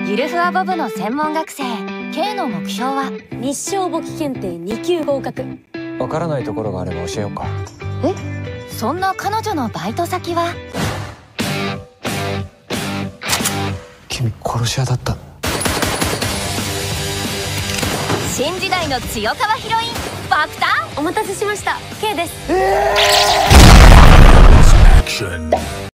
ゆるふわボブの専門学生 K の目標は日商簿記検定2級合格。 わからないところがあれば教えようか。 そんな彼女のバイト先は君殺し屋だったの？ 新時代の強さはヒロイン爆誕。 お待たせしました。K です。